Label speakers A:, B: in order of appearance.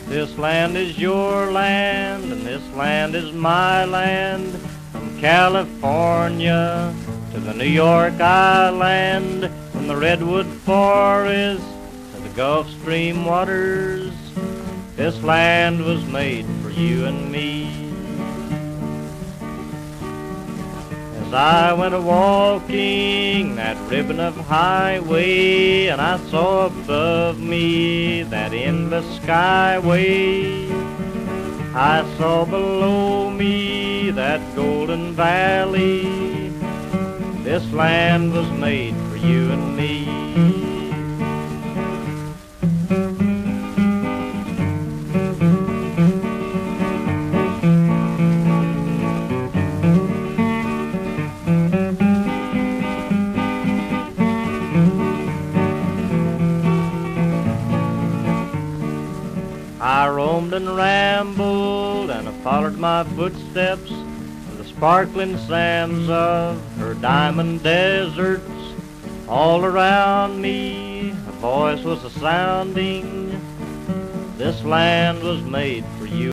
A: This land is your land, and this land is my land. From California to the New York Island, from the Redwood Forest to the Gulf Stream waters, this land was made for you and me. As I went a-walking that ribbon of highway, and I saw above me that endless skyway, I saw below me that golden valley. This land was made for you and me. I roamed and rambled, and I followed my footsteps to the sparkling sands of her diamond deserts. All around me a voice was a-sounding, this land was made for you.